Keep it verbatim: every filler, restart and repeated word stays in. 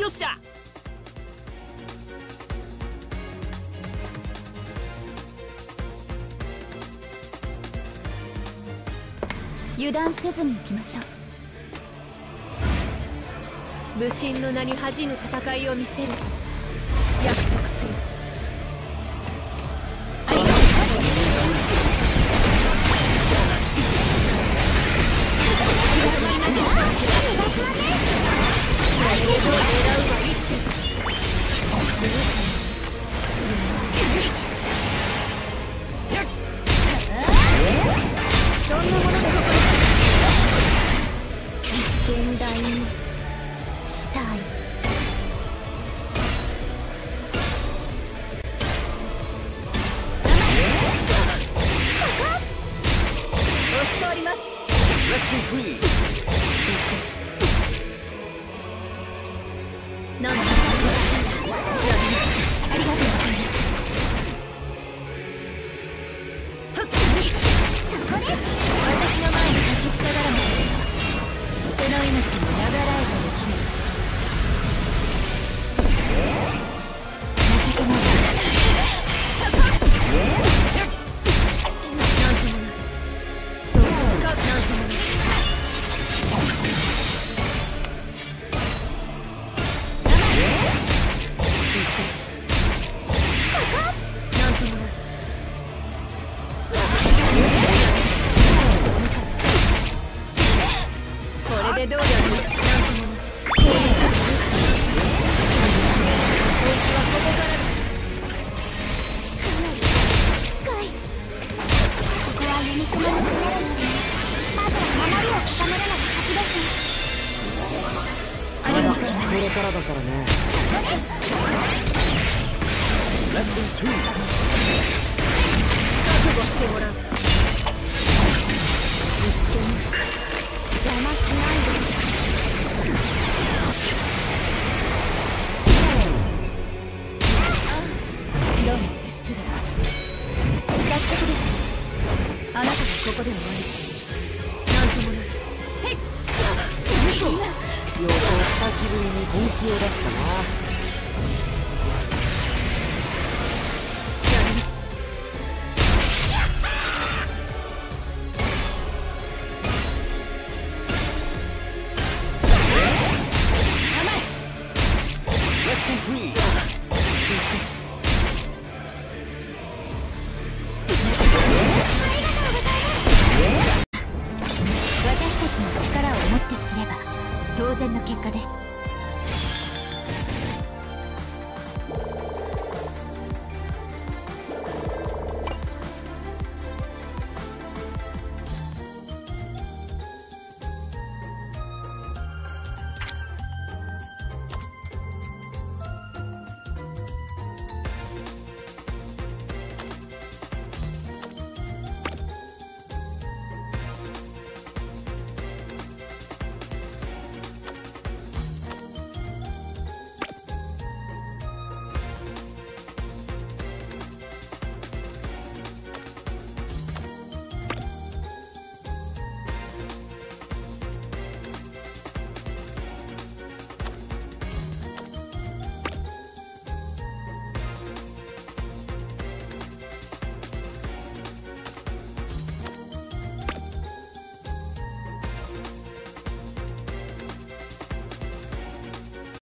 っしゃ。 油断せずに行きましょう。 無心の名に恥じぬ戦いを見せると約束する。ありがとう。そんなもので実験台にしたい。押しております。なんだ。ありがとうございます。そこです。私の前に立ちふさがらない。その命に流らえたでしょう。情けない。そこ。なんともな。どうかなんともな。これでどうだろう。なんともな。こうだ。お家はここからだ。かなり近い。ここはユニコマの力なので、まずは守りを固めるのが先です。ありがとうございます。 これからだからね。レッスンに。 覚悟してもらう。 実験邪魔しないで。どうも失礼。早速です。あなたはここで終わり。なんともない。へっ。 よく久しぶりに本気を出したな。 私たちの力をもってすれば当然の結果です。